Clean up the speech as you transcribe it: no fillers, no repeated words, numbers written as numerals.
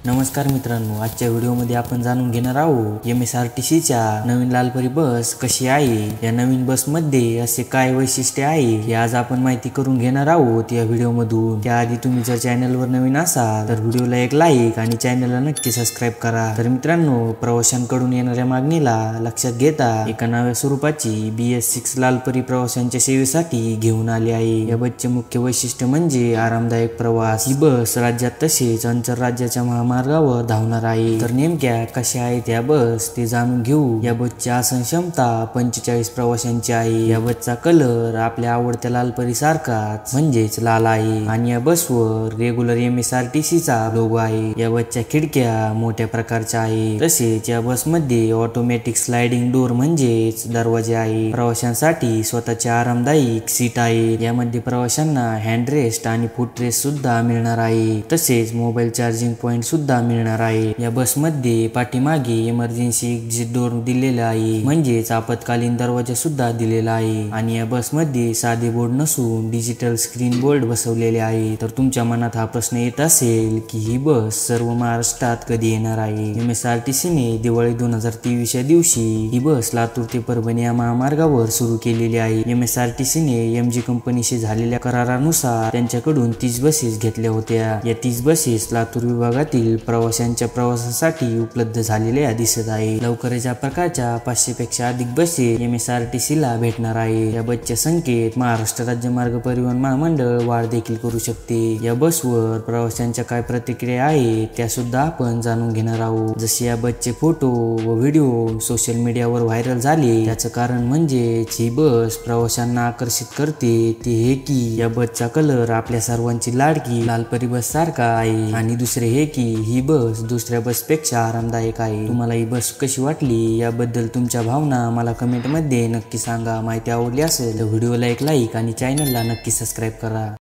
नमस्कार मित्रांनो, आजच्या व्हिडिओमध्ये आपण जाणून घेणार आहोत MSRTCच्या नवीन लालपरी बस कशी आहे, या नवीन बसमध्ये असे काय वैशिष्ट्य आहे हे आज आपण माहिती करून घेणार आहोत या व्हिडिओमधून। त्याआधी तुम्ही जर चॅनलवर नवीन असाल तर व्हिडिओला एक लाईक आणि चॅनलला नक्की सबस्क्राइब करा। तर मित्रांनो, प्रवाशांकडून येणाऱ्या मागणीला लक्षात घेता एका नव्या स्वरूपाची BS6 लालपरी प्रवाशांच्या सेवेसाठी घेऊन आली आहे। या बसचे मुख्य वैशिष्ट्य म्हणजे आरामदायक प्रवास। ही बस राज्यात तसेच आंतरराज्याच्या मार्गावर धावणार आहे। तर नेमक्या कशा आहेत या बस ते जाणून घेऊ। या बसची आसन क्षमता 45 प्रवाशांची आहे। या बसचा कलर आपल्या आवडत्या लालपरी सारखाच म्हणजेच लाल आहे आणि या बसवर रेग्युलर MSRTCचा लोगो आहे। या बसच्या खिडक्या मोठ्या प्रकारच्या आहे, तसेच या बसमध्ये ऑटोमॅटिक स्लायडिंग डोर म्हणजेच दरवाजे आहे। प्रवाशांसाठी स्वतःचे आरामदायक सीट आहे। यामध्ये प्रवाशांना हँडरेस्ट आणि फुटरेस्ट सुद्धा मिळणार आहे, तसेच मोबाईल चार्जिंग पॉइंट सुद्धा मिळणार आहे। या बसमध्ये पाठीमागे इमर्जन्सी एक्झिट डोर दिलेला आहे, म्हणजेच आपत्कालीन दरवाजा सुद्धा दिलेला आहे आणि या बसमध्ये साधे बोर्ड नसून डिजिटल स्क्रीन बोर्ड बसवलेले आहे। तर तुमच्या मनात हा प्रश्न येत असेल की ही बस सर्व महाराष्ट्रात कधी येणार आहे। MSRTCने दिवाळी 2023 या दिवशी ही बस लातूर ते परभणी या महामार्गावर सुरू केलेली आहे। MSRTCने MG कंपनीशी झालेल्या करारानुसार त्यांच्याकडून 30 बसेस घेतल्या होत्या। या 30 बसेस लातूर विभागातील प्रवाशांच्या प्रवासासाठी उपलब्ध झालेल्या दिसत आहे। लवकरच या प्रकारच्या 500 पेक्षा अधिक बसेस MSRTCला भेटणार आहे। या बसच्या संख्येत महाराष्ट्र राज्य मार्ग परिवहन महामंडळ वाढ देखील करू शकते। या बसवर प्रवाशांच्या काय प्रतिक्रिया आहेत त्या सुद्धा आपण जाणून घेणार आहोत। जसे या बसचे फोटो व व्हिडिओ सोशल मीडियावर व्हायरल झाले, त्याचं कारण म्हणजे ही बस प्रवाशांना आकर्षित करते ते हे की या बसचा कलर आपल्या सर्वांची लाडकी लालपरी बस सारखा आहे आणि दुसरे हे की ही बस दुसऱ्या बसपेक्षा आरामदायक आहे। तुम्हाला ही बस कशी वाटली याबद्दल तुमच्या भावना मला कमेंटमध्ये नक्की सांगा। माहिती आवडली असेल तर व्हिडिओला एक लाईक आणि चॅनलला नक्की सबस्क्राइब करा।